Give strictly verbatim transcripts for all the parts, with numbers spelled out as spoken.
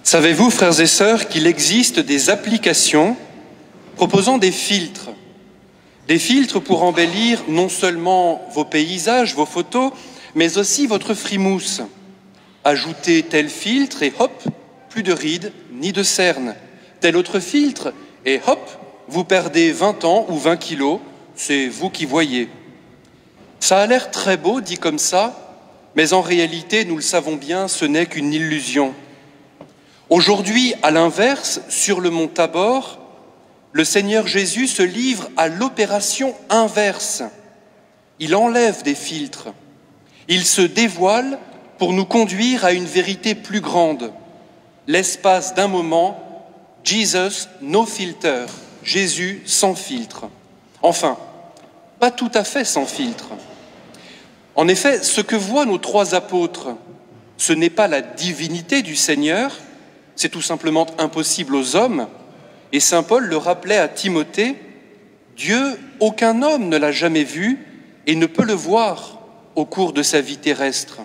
Savez-vous, frères et sœurs, qu'il existe des applications proposant des filtres, des filtres pour embellir non seulement vos paysages, vos photos, mais aussi votre frimousse. Ajoutez tel filtre et hop, plus de rides ni de cernes. Tel autre filtre et hop, vous perdez vingt ans ou vingt kilos, c'est vous qui voyez. Ça a l'air très beau dit comme ça, mais en réalité, nous le savons bien, ce n'est qu'une illusion. Aujourd'hui, à l'inverse, sur le mont Tabor, le Seigneur Jésus se livre à l'opération inverse. Il enlève des filtres. Il se dévoile pour nous conduire à une vérité plus grande. L'espace d'un moment, Jesus no filter, Jésus sans filtre. Enfin, pas tout à fait sans filtre. En effet, ce que voient nos trois apôtres, ce n'est pas la divinité du Seigneur, c'est tout simplement impossible aux hommes. Et saint Paul le rappelait à Timothée, Dieu, aucun homme ne l'a jamais vu et ne peut le voir au cours de sa vie terrestre.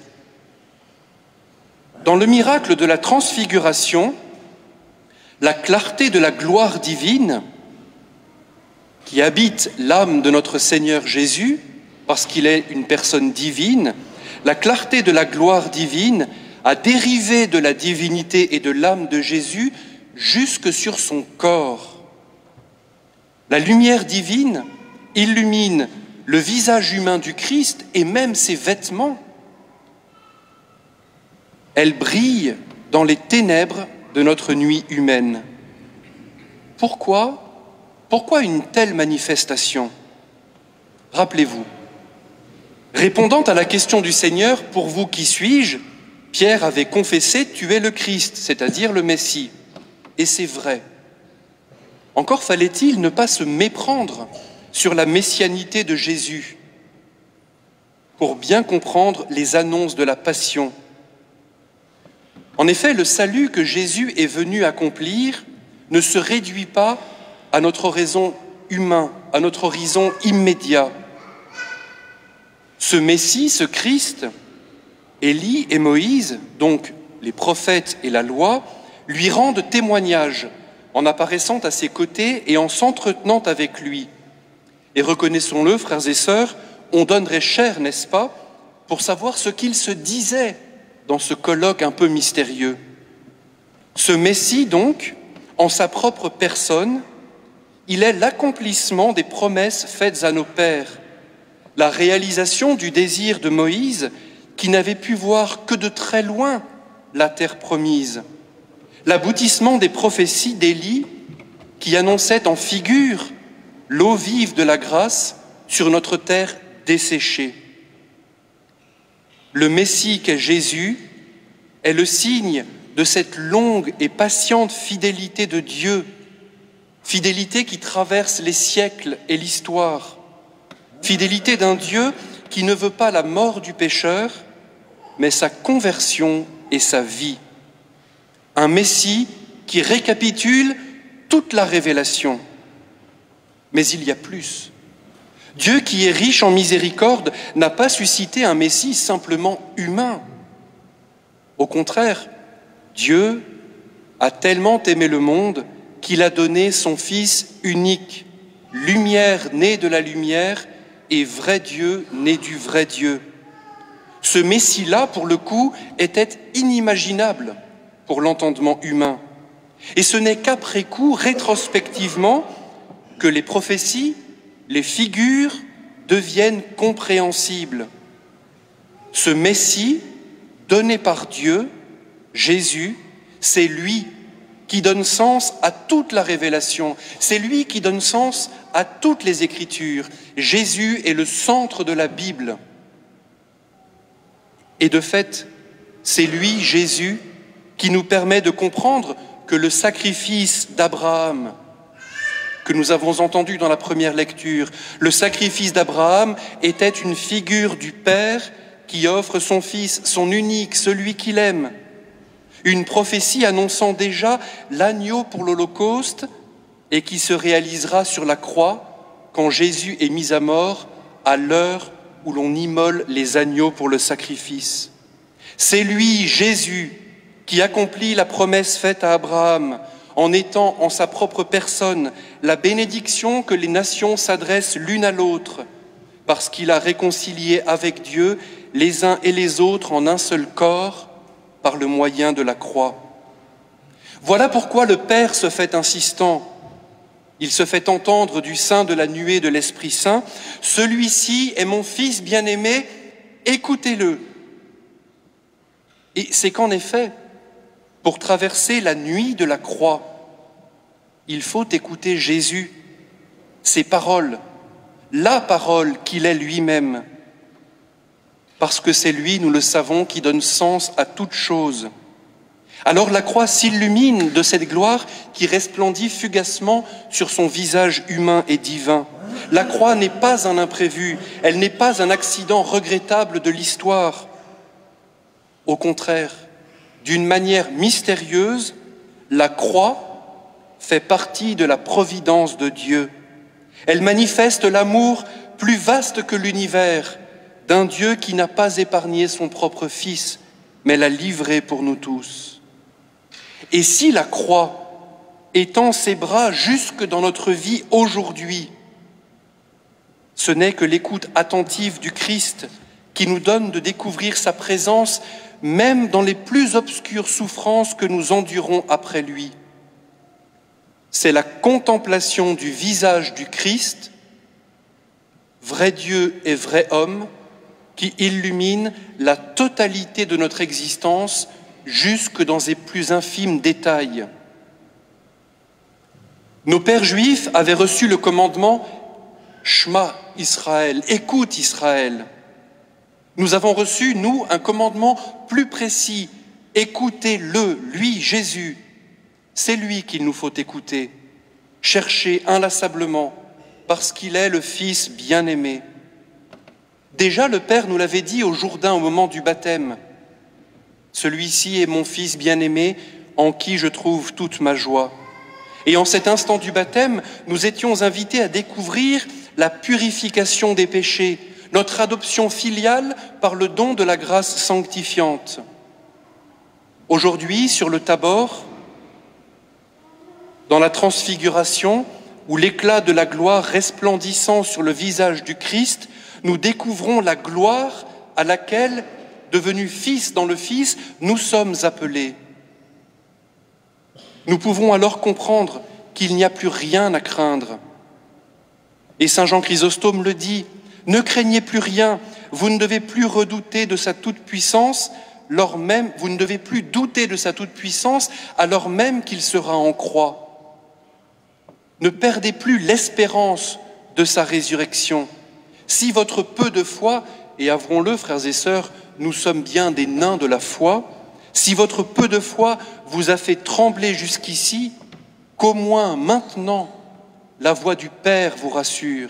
Dans le miracle de la transfiguration, la clarté de la gloire divine qui habite l'âme de notre Seigneur Jésus, parce qu'il est une personne divine, la clarté de la gloire divine a dérivé de la divinité et de l'âme de Jésus jusque sur son corps. La lumière divine illumine le visage humain du Christ et même ses vêtements. Elle brille dans les ténèbres de notre nuit humaine. Pourquoi? Pourquoi une telle manifestation? Rappelez-vous, répondant à la question du Seigneur, « Pour vous, qui suis-je ?» Pierre avait confessé « Tu es le Christ », c'est-à-dire le Messie. Et c'est vrai. Encore fallait-il ne pas se méprendre sur la messianité de Jésus pour bien comprendre les annonces de la Passion. En effet, le salut que Jésus est venu accomplir ne se réduit pas à notre horizon humain, à notre horizon immédiat. Ce Messie, ce Christ, Élie et Moïse, donc les prophètes et la loi, lui rendent témoignage en apparaissant à ses côtés et en s'entretenant avec lui. Et reconnaissons-le, frères et sœurs, on donnerait cher, n'est-ce pas, pour savoir ce qu'il se disait dans ce colloque un peu mystérieux. Ce Messie, donc, en sa propre personne, il est l'accomplissement des promesses faites à nos pères, la réalisation du désir de Moïse qui n'avait pu voir que de très loin la terre promise, l'aboutissement des prophéties d'Élie qui annonçait en figure l'eau vive de la grâce sur notre terre desséchée. Le Messie qu'est Jésus est le signe de cette longue et patiente fidélité de Dieu, fidélité qui traverse les siècles et l'histoire, fidélité d'un Dieu qui ne veut pas la mort du pécheur, mais sa conversion et sa vie. Un Messie qui récapitule toute la révélation. Mais il y a plus. Dieu, qui est riche en miséricorde, n'a pas suscité un Messie simplement humain. Au contraire, Dieu a tellement aimé le monde qu'il a donné son Fils unique, lumière née de la lumière et vrai Dieu né du vrai Dieu. Ce Messie-là, pour le coup, était inimaginable pour l'entendement humain. Et ce n'est qu'après coup, rétrospectivement, que les prophéties, les figures deviennent compréhensibles. Ce Messie, donné par Dieu, Jésus, c'est lui qui donne sens à toute la révélation, c'est lui qui donne sens à toutes les Écritures. Jésus est le centre de la Bible. Et de fait, c'est lui, Jésus, qui nous permet de comprendre que le sacrifice d'Abraham, que nous avons entendu dans la première lecture, le sacrifice d'Abraham était une figure du Père qui offre son Fils, son unique, celui qu'il aime. Une prophétie annonçant déjà l'agneau pour l'Holocauste et qui se réalisera sur la croix quand Jésus est mis à mort à l'heure où l'on immole les agneaux pour le sacrifice. C'est lui, Jésus, qui accomplit la promesse faite à Abraham en étant en sa propre personne la bénédiction que les nations s'adressent l'une à l'autre, parce qu'il a réconcilié avec Dieu les uns et les autres en un seul corps par le moyen de la croix. Voilà pourquoi le Père se fait insistant. Il se fait entendre du sein de la nuée de l'Esprit Saint. « Celui-ci est mon Fils bien-aimé, écoutez-le ». Et c'est qu'en effet, pour traverser la nuit de la croix, il faut écouter Jésus, ses paroles, la parole qu'il est lui-même, parce que c'est lui, nous le savons, qui donne sens à toute chose. Alors la croix s'illumine de cette gloire qui resplendit fugacement sur son visage humain et divin. La croix n'est pas un imprévu, elle n'est pas un accident regrettable de l'histoire. Au contraire, d'une manière mystérieuse, la croix fait partie de la providence de Dieu. Elle manifeste l'amour plus vaste que l'univers d'un Dieu qui n'a pas épargné son propre Fils, mais l'a livré pour nous tous. Et si la croix étend ses bras jusque dans notre vie aujourd'hui, ce n'est que l'écoute attentive du Christ qui nous donne de découvrir sa présence même dans les plus obscures souffrances que nous endurons après lui. C'est la contemplation du visage du Christ, vrai Dieu et vrai homme, qui illumine la totalité de notre existence jusque dans ses plus infimes détails. Nos pères juifs avaient reçu le commandement « Shema Israël », « Écoute Israël ». Nous avons reçu, nous, un commandement plus précis « Écoutez-le, lui, Jésus ». C'est lui qu'il nous faut écouter, chercher inlassablement, parce qu'il est le Fils bien-aimé. Déjà, le Père nous l'avait dit au Jourdain au moment du baptême. « Celui-ci est mon Fils bien-aimé, en qui je trouve toute ma joie. » Et en cet instant du baptême, nous étions invités à découvrir la purification des péchés, notre adoption filiale par le don de la grâce sanctifiante. Aujourd'hui, sur le Tabor, dans la transfiguration, où l'éclat de la gloire resplendissant sur le visage du Christ, nous découvrons la gloire à laquelle, devenus fils dans le Fils, nous sommes appelés. Nous pouvons alors comprendre qu'il n'y a plus rien à craindre. Et saint Jean Chrysostome le dit, « Ne craignez plus rien, vous ne devez plus redouter de sa toute-puissance, lors même, vous ne devez plus douter de sa toute-puissance, alors même qu'il sera en croix. Ne perdez plus l'espérance de sa résurrection. Si votre peu de foi, et avouons-le, frères et sœurs, nous sommes bien des nains de la foi, si votre peu de foi vous a fait trembler jusqu'ici, qu'au moins maintenant, la voix du Père vous rassure.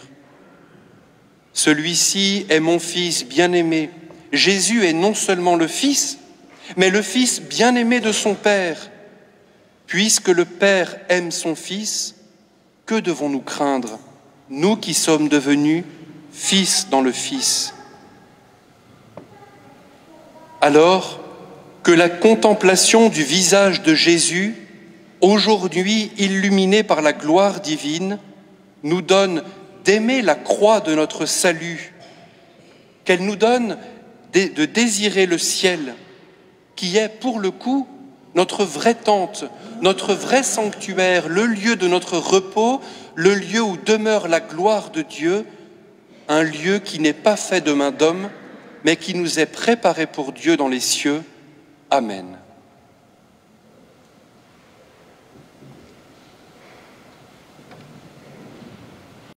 Celui-ci est mon Fils bien-aimé. Jésus est non seulement le Fils, mais le Fils bien-aimé de son Père. Puisque le Père aime son Fils, que devons-nous craindre, nous qui sommes devenus fils dans le Fils? Alors que la contemplation du visage de Jésus, aujourd'hui illuminé par la gloire divine, nous donne d'aimer la croix de notre salut, qu'elle nous donne de désirer le ciel, qui est pour le coup notre vraie tente, notre vrai sanctuaire, le lieu de notre repos, le lieu où demeure la gloire de Dieu, un lieu qui n'est pas fait de main d'homme, mais qui nous est préparé pour Dieu dans les cieux. Amen.